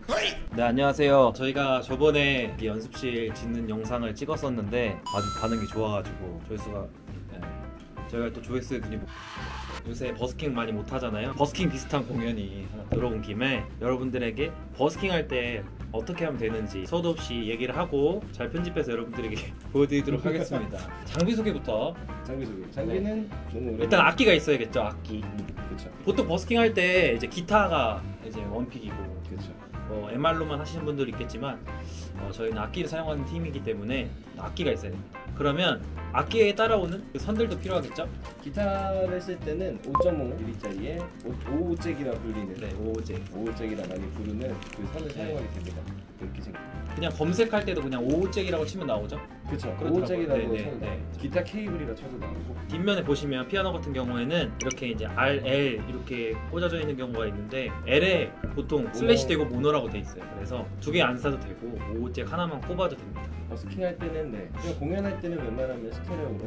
네, 안녕하세요. 저희가 저번에 이 연습실 짓는 영상을 찍었었는데 아주 반응이 좋아가지고 조회수가 저희가 또 조회수에 눈이 요새 버스킹 많이 못하잖아요. 버스킹 비슷한 공연이 하나 들어온 김에 여러분들에게 버스킹 할 때 어떻게 하면 되는지 서도 없이 얘기를 하고 잘 편집해서 여러분들에게 보여드리도록 하겠습니다. 장비 소개부터. 장비는 너무 오래. 일단 악기가 있어야겠죠. 악기. 그렇죠. 보통 버스킹 할 때 이제 기타가 이제 원픽이고, 그렇죠. MR로만 하시는 분들도 있겠지만 저희는 악기를 사용하는 팀이기 때문에 악기가 있어야 됩니다. 그러면 악기에 따라오는 그 선들도 필요하겠죠? 기타를 쓸 때는 5.5mm짜리에 5잭이라 불리는, 네, 5잭. 5잭이라 많이 부르는 그 선을 사용하게 됩니다. 이렇게 생각합니다. 그냥 검색할 때도 그냥 5잭이라고 치면 나오죠? 그렇죠. 그렇더라고요. 5잭이라고 네, 쳐도 네. 나오고 기타 케이블이라 쳐도 나오고. 뒷면에 보시면 피아노 같은 경우에는 이렇게 이제 R, L 이렇게 꽂아져 있는 경우가 있는데 L에 보통 슬래시 되고 모노라고 돼 있어요. 그래서 두 개 안 사도 되고 5잭 하나만 꼽아도 됩니다. 버스킹 할 때는 그냥 공연할 때는 웬만하면 스테레오로.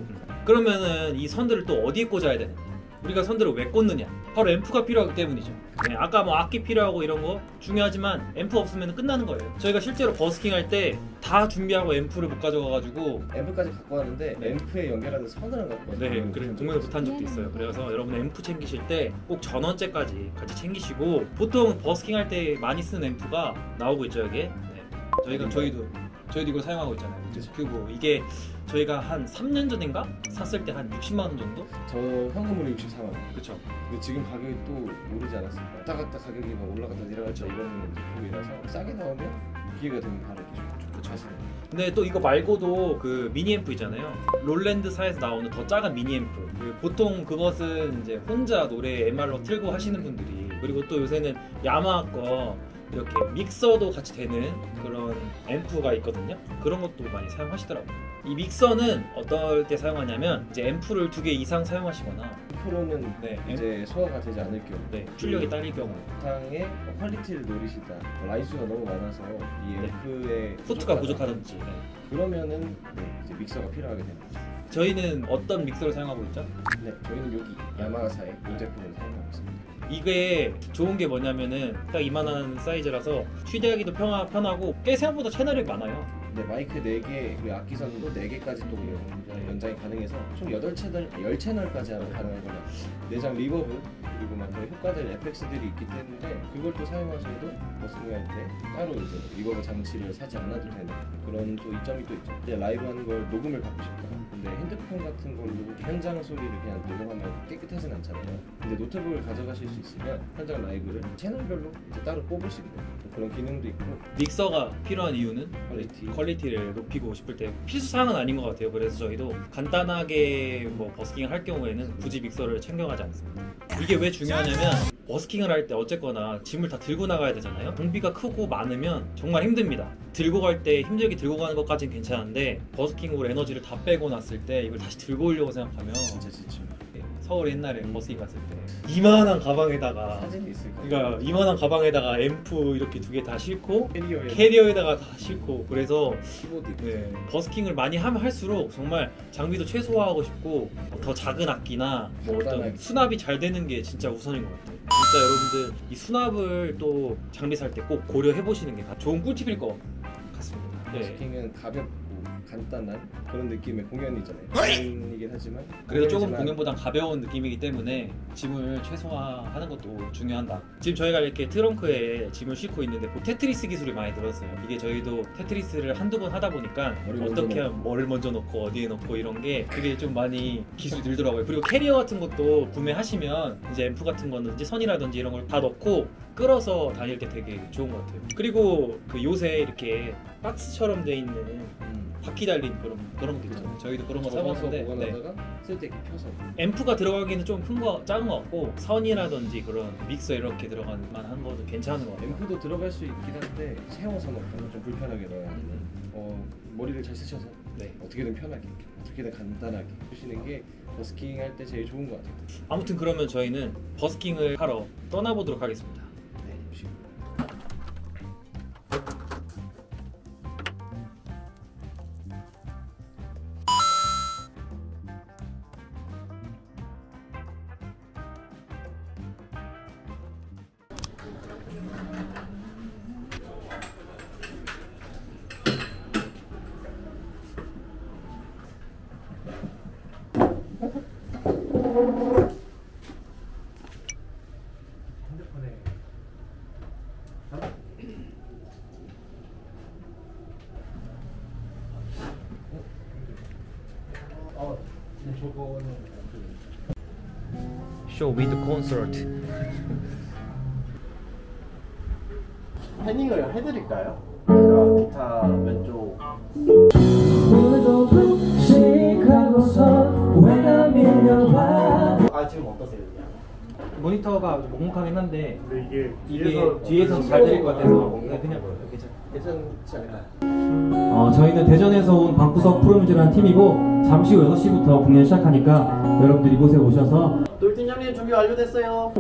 그러면은 이 선들을 또 어디에 꽂아야 되느냐? 우리가 선들을 왜 꽂느냐? 바로 앰프가 필요하기 때문이죠. 네, 아까 뭐 악기 필요하고 이런 거 중요하지만 앰프 없으면 끝나는 거예요. 저희가 실제로 버스킹 할 때 다 준비하고 앰프를 못 가져가가지고 앰프까지 갖고 왔는데 네. 앰프에 연결하는 선을 안 갖고 왔어요. 네, 그래서 공연을 못한 적도 있어요. 그래서 여러분 앰프 챙기실 때 꼭 전원째까지 같이 챙기시고, 보통 버스킹 할 때 많이 쓰는 앰프가 나오고 있죠, 여기에. 네. 저희도 이걸 사용하고 있잖아요. 큐브. 이게 저희가 한 3년 전인가 샀을 때 한 60만 원 정도? 저 현금으로 64만 원. 그렇죠. 근데 지금 가격이 또 오르지 않았습니까? 왔다 갔다 가격이 막 올라갔다 내려갔다 이런 제품이라서 싸게 나오면 기회가 되면 바로 좋죠. 근데 또 이거 말고도 그 미니 앰프 있잖아요. 롤랜드사에서 나오는 더 작은 미니 앰프. 보통 그것은 이제 혼자 노래 MR로 틀고 하시는 분들이, 그리고 또 요새는 야마하 거 이렇게 믹서도 같이 되는 그런 앰프가 있거든요. 그런 것도 많이 사용하시더라고요. 이 믹서는 어떨 때 사용하냐면 이제 앰프를 2개 이상 사용하시거나, 프로는 이제 소화가 되지 않을 경우, 출력이 딸릴 경우, 바탕의 퀄리티를 노리시다, 라인수가 너무 많아서 이 앰프의 포트가 부족하든지, 그러면은 이제 믹서가 필요하게 됩니다. 저희는 어떤 믹서를 사용하고 있죠? 네, 저희는 여기 야마하사의 이 제품을 사용하고 있습니다. 이게 좋은 게 뭐냐면은 딱 이만한 사이즈라서 휴대하기도 편하고 꽤 생각보다 채널이 많아요. 네, 마이크 4개, 그리고 악기선도 4개까지 또 연장이 가능해서 총 8채널, 10채널까지 하면 가능하거나, 내장 리버브, 그리고 막 그런 효과들, 에펙스들이 있기 때문에 그걸 또 사용하셔도 버스킹 할 때 따로 이제 리버브 장치를 사지 않아도 되는 그런 또 이점이 또 있죠. 이제 라이브 하는 걸 녹음을 받고 싶다. 근데 핸드폰 같은 걸로 현장 소리를 그냥 녹음하면 깨끗하진 않잖아요. 근데 노트북을 가져가실 수 있으면 현장 라이브를 채널별로 이제 따로 뽑을 수 있는 그런 기능도 있고. 믹서가 필요한 이유는 퀄리티를 높이고 싶을 때 필수사항은 아닌 것 같아요. 그래서 저희도 간단하게 뭐 버스킹을 할 경우에는 굳이 믹서를 챙겨가지 않습니다. 이게 왜 중요하냐면 버스킹을 할 때 어쨌거나 짐을 다 들고 나가야 되잖아요. 장비가 크고 많으면 정말 힘듭니다. 들고 갈 때 힘들게 들고 가는 것까지는 괜찮은데 버스킹으로 에너지를 다 빼고 났을 때 이걸 다시 들고 오려고 생각하면 진짜 지쳐. 서울에 옛날에 버스킹 갔을 때 이만한 가방에다가, 사진이 있을 거예요. 그러니까 이만한 가방에다가 앰프 이렇게 2개 다 싣고 캐리어에다가 다 싣고, 그래서 키보드 버스킹을 많이 하면 할수록 정말 장비도 최소화하고 싶고 더 작은 악기나 뭐 어떤 수납이 잘 되는 게 진짜 우선인 것 같아요. 진짜 여러분들 이 수납을 또 장비 살 때 꼭 고려해 보시는 게 좋은 꿀팁일 것 같습니다. 버스킹은 가볍고 간단한 그런 느낌의 공연이잖아요. 공연이긴 하지만 그래도 조금 공연보단 가벼운 느낌이기 때문에 짐을 최소화하는 것도 중요하다. 지금 저희가 이렇게 트렁크에 짐을 싣고 있는데 테트리스 기술이 많이 늘었어요. 이게 저희도 테트리스를 한두 번 하다 보니까 어떻게 하면 뭐를 먼저 넣고 어디에 넣고 이런 게 그게 좀 많이 기술이 늘더라고요. 그리고 캐리어 같은 것도 구매하시면 이제 앰프 같은 거든지 선이라든지 이런 걸 다 넣고 끌어서 다닐 때 되게 좋은 것 같아요. 그리고 그 요새 이렇게 박스처럼 돼 있는 바퀴 달린 그런 것도 있잖아요. 저희도 그런 거 사봤는데 보관하다가 쓸 때 이렇게 펴서 앰프가 들어가기는 좀 큰 거, 작은 거 같고 선이라든지 그런 믹서 이렇게 들어가는 만한 것도 괜찮은 것 같아요. 앰프도 들어갈 수 있긴 한데 세워서 넣거나 좀 불편하게 넣어야 하는 머리를 잘 쓰셔서 어떻게든 편하게, 어떻게든 간단하게 하시는 게 버스킹 할 때 제일 좋은 것 같아요. 아무튼 그러면 저희는 버스킹을 하러 떠나보도록 하겠습니다. show with concert. 패닝을 해드릴까요? 제가 기타 왼쪽 지금 어떠세요? 모니터가 묵묵하긴 한데 근데 이게 뒤에서 잘 들릴 것 같아서 그냥 괜찮지 않을까요? 저희는 대전에서 온 방구석 프로뮤즈라는 팀이고 잠시 후 6시부터 공연 시작하니까 여러분들 이곳에 오셔서 똘팀장님 준비 완료됐어요.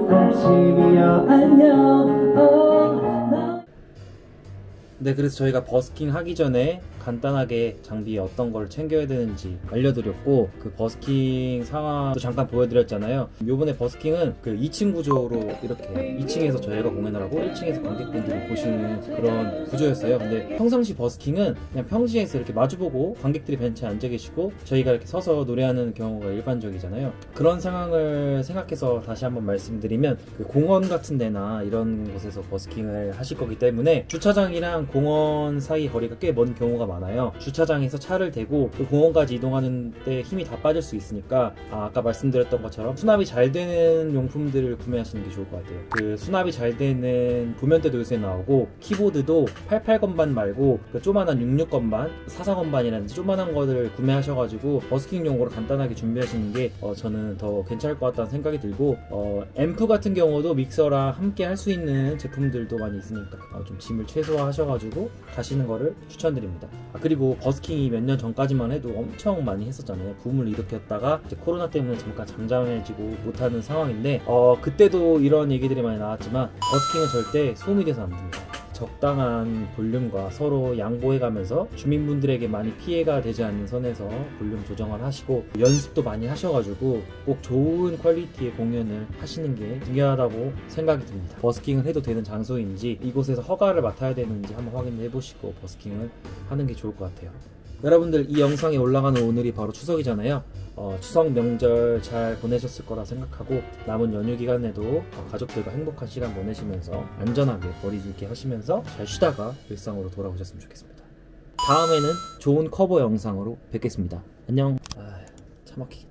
네, 그래서 저희가 버스킹 하기 전에 간단하게 장비에 어떤 걸 챙겨야 되는지 알려드렸고, 그 버스킹 상황도 잠깐 보여드렸잖아요. 요번에 버스킹은 그 2층 구조로 이렇게 2층에서 저희가 공연을 하고 1층에서 관객분들이 보시는 그런 구조였어요. 근데 평상시 버스킹은 그냥 평지에서 이렇게 마주보고 관객들이 벤치에 앉아 계시고 저희가 이렇게 서서 노래하는 경우가 일반적이잖아요. 그런 상황을 생각해서 다시 한번 말씀드리면, 그 공원 같은 데나 이런 곳에서 버스킹을 하실 거기 때문에 주차장이랑 공원 사이 거리가 꽤 먼 경우가 많아요. 주차장에서 차를 대고 그 공원까지 이동하는 데 힘이 다 빠질 수 있으니까 아까 말씀드렸던 것처럼 수납이 잘 되는 용품들을 구매하시는 게 좋을 것 같아요. 그 수납이 잘 되는 도면대도 요새 나오고, 키보드도 88건반 말고 그 조만한 66건반, 44건반이라든지 조만한 거를 구매하셔가지고 버스킹 용으로 간단하게 준비하시는 게 저는 더 괜찮을 것 같다는 생각이 들고, 앰프 같은 경우도 믹서랑 함께 할 수 있는 제품들도 많이 있으니까 좀 짐을 최소화하셔가지고 가시는 거를 추천드립니다. 그리고 버스킹이 몇 년 전까지만 해도 엄청 많이 했었잖아요. 붐을 일으켰다가 이제 코로나 때문에 잠깐 잠잠해지고 못하는 상황인데, 그때도 이런 얘기들이 많이 나왔지만 버스킹은 절대 소음이 돼서 안 됩니다. 적당한 볼륨과 서로 양보해가면서 주민분들에게 많이 피해가 되지 않는 선에서 볼륨 조정을 하시고 연습도 많이 하셔가지고 꼭 좋은 퀄리티의 공연을 하시는 게 중요하다고 생각이 듭니다. 버스킹을 해도 되는 장소인지 이곳에서 허가를 맡아야 되는지 한번 확인해 보시고 버스킹을 하는 게 좋을 것 같아요. 여러분들, 이 영상이 올라가는 오늘이 바로 추석이잖아요. 추석 명절 잘 보내셨을 거라 생각하고 남은 연휴 기간에도 가족들과 행복한 시간 보내시면서 안전하게 머리 굵게 하시면서 잘 쉬다가 일상으로 돌아오셨으면 좋겠습니다. 다음에는 좋은 커버 영상으로 뵙겠습니다. 안녕. 차 막히기.